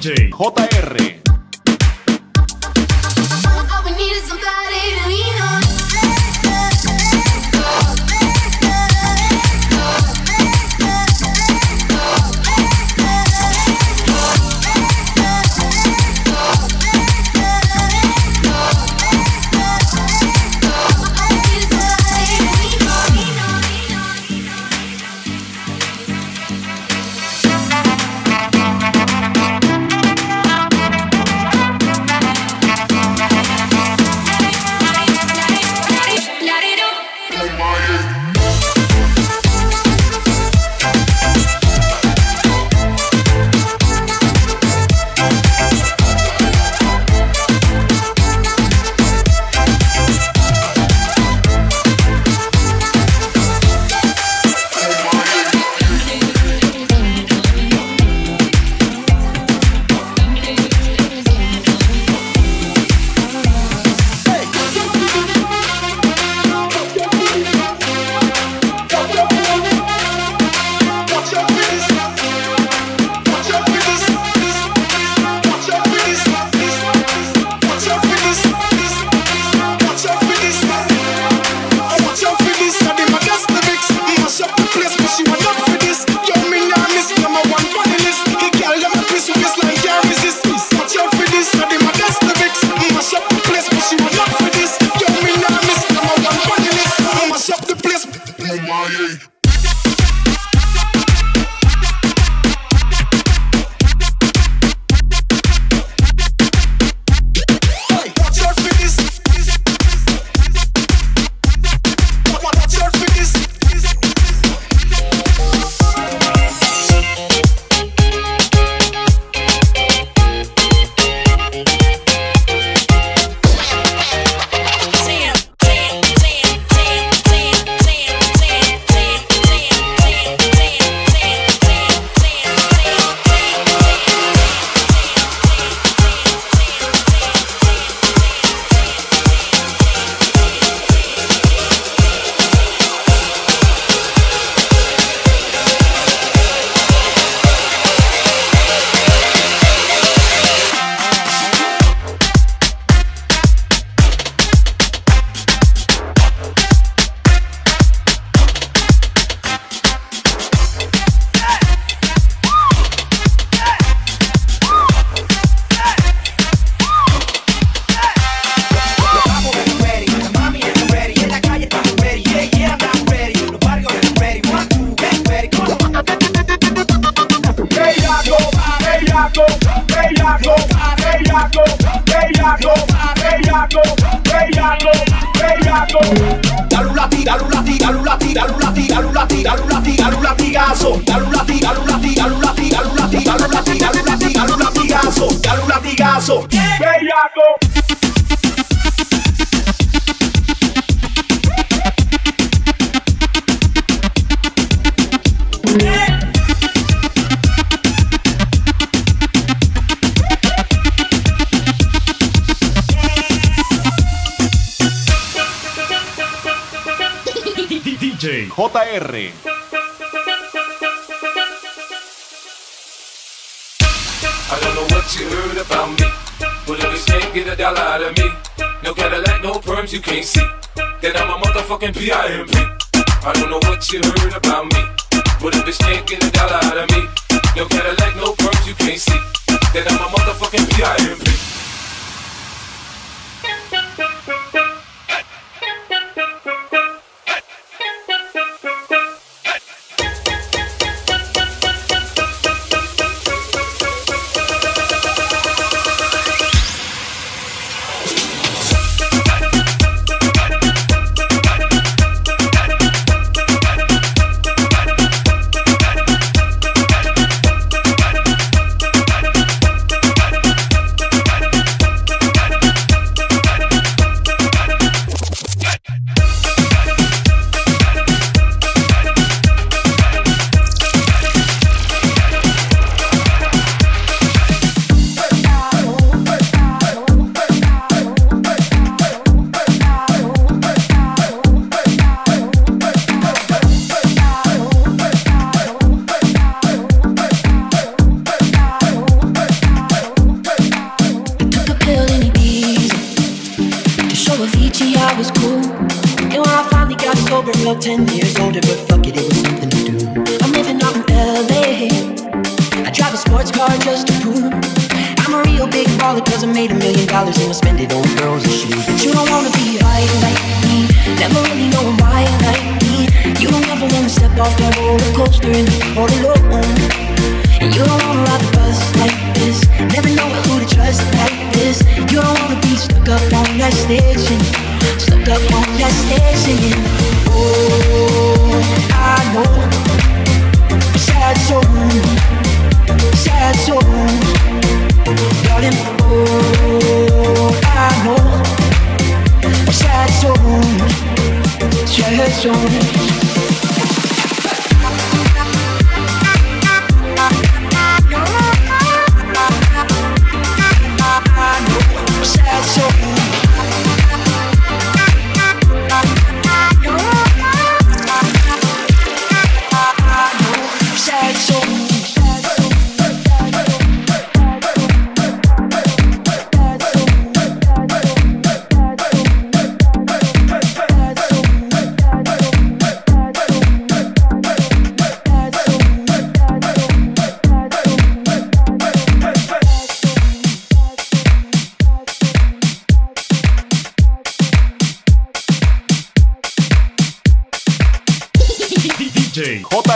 DJ JR. DJ JR. I don't know what you heard about me, but if you can't get a dollar out of me, no Cadillac, no perms, you can't see, then I'm a motherfucking P.I.M.P. I don't know what you heard about me, but if you can't get a dollar out of me, no Cadillac, no perms, you can't see, then I'm a motherfucking P.I.M.P. 10 years older, but fuck it, it was something to do. I'm living out in LA. I drive a sports car just to prove I'm a real big baller, cause I made $1 million and I spend it on girls and shoes. But you don't wanna be high like me, never really know why like me. You don't ever wanna step off that roller coaster and all alone. And you don't wanna ride the bus like this, never know who to trust like this. You don't wanna be stuck up on that station, stuck up on that station. Oh, I know, sad soul, sad soul, darling. Oh, I know, sad soul, sad soul. Sad soul. Sad soul. DJ